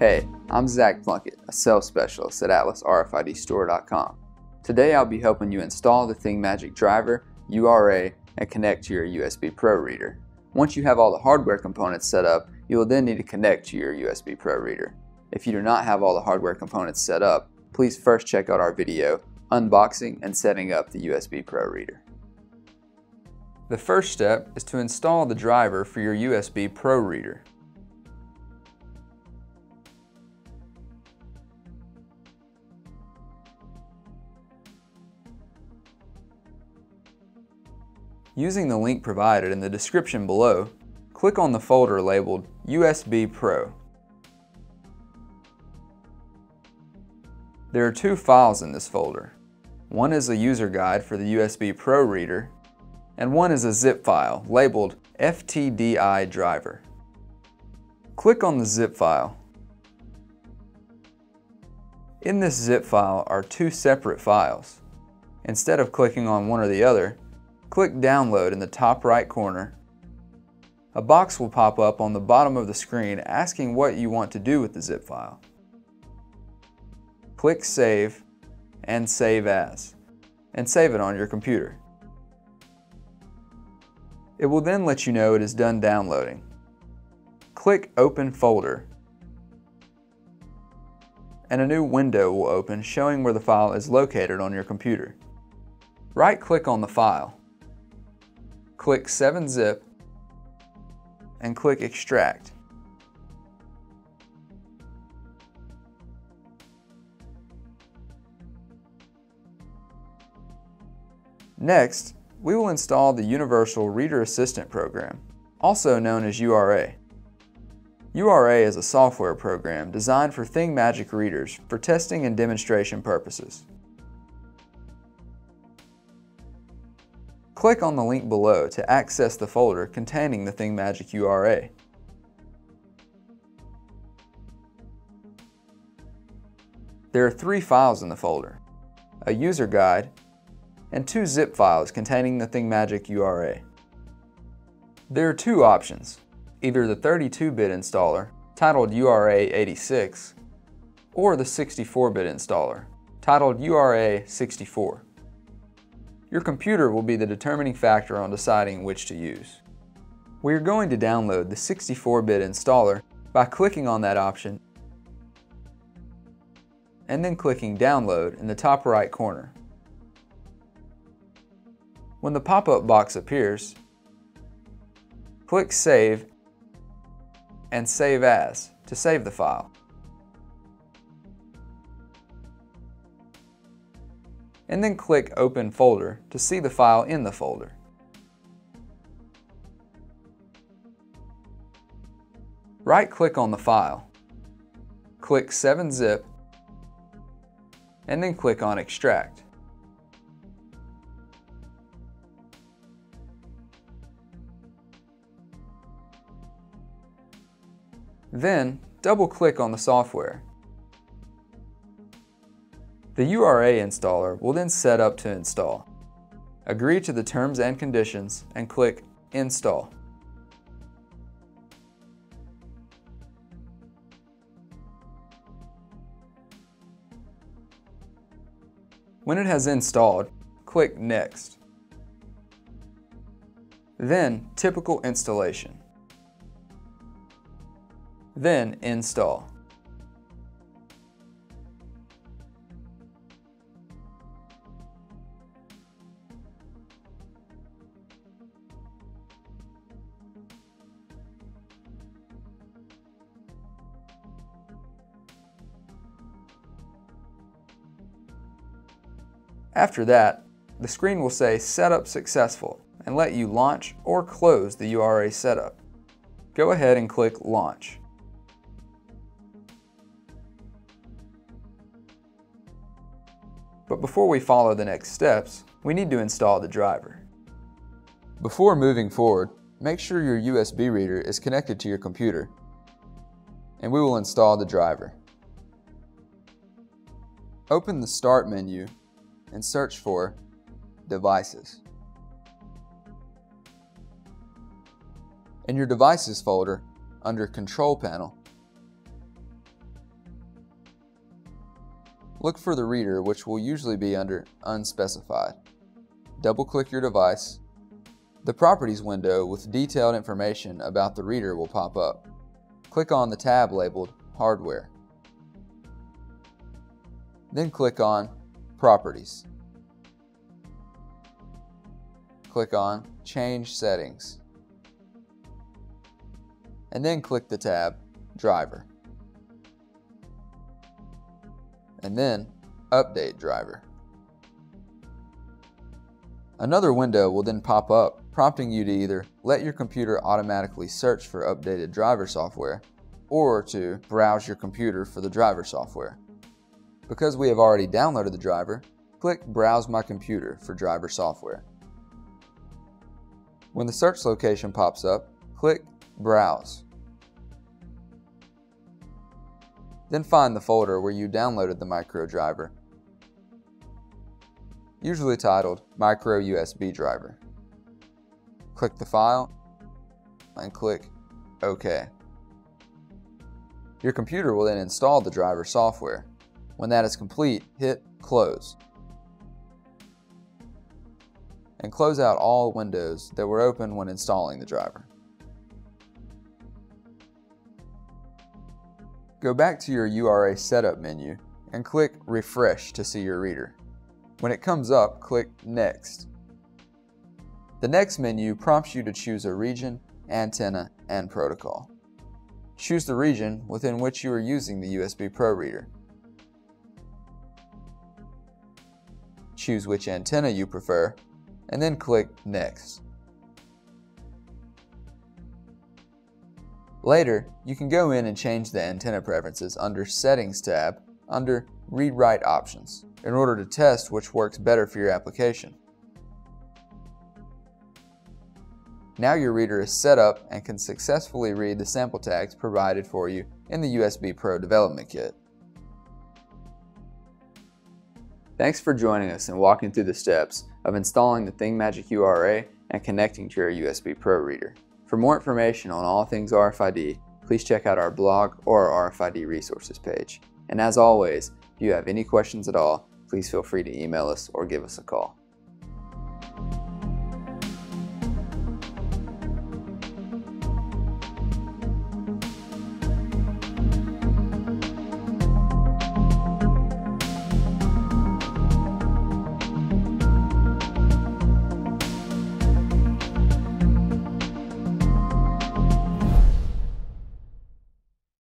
Hey, I'm Zach Plunkett, a sales specialist at AtlasRFIDStore.com. Today I'll be helping you install the ThingMagic driver, URA, and connect to your USB Pro reader. Once you have all the hardware components set up, you will then need to connect to your USB Pro reader. If you do not have all the hardware components set up, please first check out our video unboxing and setting up the USB Pro reader. The first step is to install the driver for your USB Pro reader. Using the link provided in the description below, click on the folder labeled USB Pro. There are two files in this folder. One is a user guide for the USB Pro reader, and one is a zip file labeled FTDI driver. Click on the zip file. In this zip file are two separate files. Instead of clicking on one or the other, click Download in the top right corner. A box will pop up on the bottom of the screen asking what you want to do with the zip file. Click Save and Save As, and save it on your computer. It will then let you know it is done downloading. Click Open Folder, and a new window will open showing where the file is located on your computer. Right-click on the file. Click 7-zip and click Extract. Next, we will install the Universal Reader Assistant program, also known as URA. URA is a software program designed for ThingMagic readers for testing and demonstration purposes. Click on the link below to access the folder containing the ThingMagic URA. There are three files in the folder: a user guide and two zip files containing the ThingMagic URA. There are two options: either the 32-bit installer, titled URA 86, or the 64-bit installer, titled URA 64. Your computer will be the determining factor on deciding which to use. We are going to download the 64-bit installer by clicking on that option and then clicking Download in the top right corner. When the pop-up box appears, click Save and Save As to save the file. And then click Open Folder to see the file in the folder. Right-click on the file, click 7-zip, and then click on Extract. Then, double-click on the software. The URA installer will then set up to install. Agree to the terms and conditions and click Install. When it has installed, click Next. Then Typical Installation. Then Install. After that, the screen will say Setup Successful and let you launch or close the URA setup. Go ahead and click Launch. But before we follow the next steps, we need to install the driver. Before moving forward, make sure your USB reader is connected to your computer, and we will install the driver. Open the Start menu and search for Devices. In your Devices folder, under Control Panel, look for the reader, which will usually be under Unspecified. Double-click your device. The Properties window with detailed information about the reader will pop up. Click on the tab labeled Hardware. Then click on Properties. Click on Change Settings. And then click the tab Driver. And then Update Driver. Another window will then pop up, prompting you to either let your computer automatically search for updated driver software or to browse your computer for the driver software. Because we have already downloaded the driver, click Browse My Computer for driver software. When the search location pops up, click Browse. Then find the folder where you downloaded the micro driver, usually titled Micro USB Driver. Click the file and click OK. Your computer will then install the driver software. When that is complete, hit Close. And close out all windows that were open when installing the driver. Go back to your URA setup menu and click Refresh to see your reader. When it comes up, click Next. The next menu prompts you to choose a region, antenna, and protocol. Choose the region within which you are using the USB Pro reader. Choose which antenna you prefer, and then click Next. Later, you can go in and change the antenna preferences under Settings tab under Read-Write Options in order to test which works better for your application. Now your reader is set up and can successfully read the sample tags provided for you in the USB Pro Development Kit. Thanks for joining us and walking through the steps of installing the ThingMagic URA and connecting to your USB Pro reader. For more information on all things RFID, please check out our blog or our RFID Resources page. And as always, if you have any questions at all, please feel free to email us or give us a call.